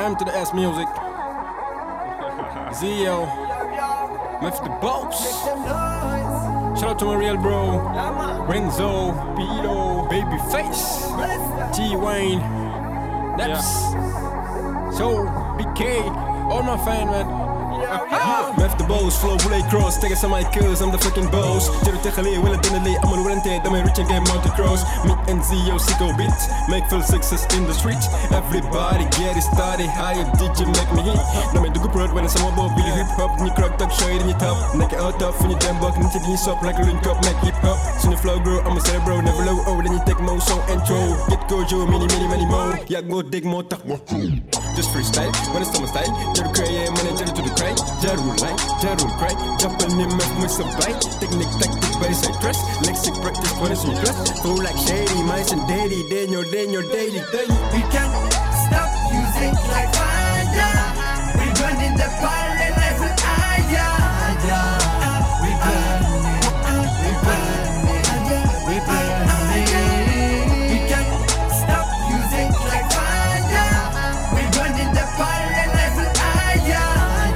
M to the S music. Zio, Meth the Boss. Shout out to my real bro, Renzo, Pito, Babyface, T-Wayne, Neps, So, BK, all my fan man. Meth the boss, flow play cross, take some my kills, I'm the fucking boss. Jero tegelijk, will it in I'm on rented, I'm reaching game mountain cross. Me and Zio, sicko beat, make full success in the street. Everybody get it started, higher did you make me hit? No me do good prod when it's some about Billy hip hop, then you crack talk shade in your top. Neck it out tough, in your damn buck, and you stop like a link up, make hip hop. Soon the flow grow, I'm a cerebro, never low, oh then you take more song intro. Get Gojo, many more, yeah go dig more, talk more. Just freestyle, when it's summer style, Jero cray, money Jero to the cray. Jarul line, Jarul cry, jumping in meth with supply. Technique, tactic, base, I trust. Lexic practice, what is your trust? Flow like shady, mice and daily, then your daily. We can't stop using like fire. We burning the fire and life will higher. We burn it. We can't stop using like fire. We burning the fire and life will higher.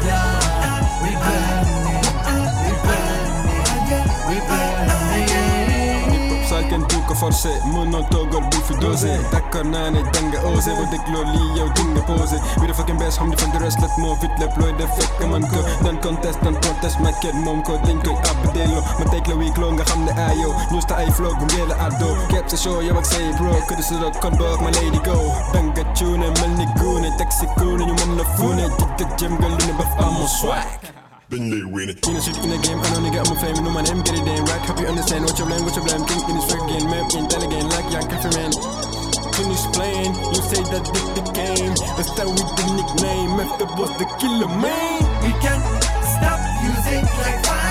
Kan doeken forse, mono toggle boefie doze. Takker na ne danga oze, wat ik loli jou dingen pose. We the fucking best, ham die van de rest, let more fit, let ploy de fuck man ko. Dan contest, dan protest, met kid mom ko, denk ik abdelo. Maar take week long, gam de ayo. News ta ay vlog, gele ado. Cap the show, yo ik say bro, could is it come back, my lady go. Danga tune, melni goone, taxi cool, you man la fune. Tik gym girl in the buff, I'm on swag. Then they win it. You know shit in the game, I know nigga I'm a fame, no my name, get it damn right. Hope you understand what you blame, king in this freaking map, intelligent like young coffee man. Finish playing, you say that this the game. Let's start with the nickname, Meth the boss, the killer man. We can't stop using like fire.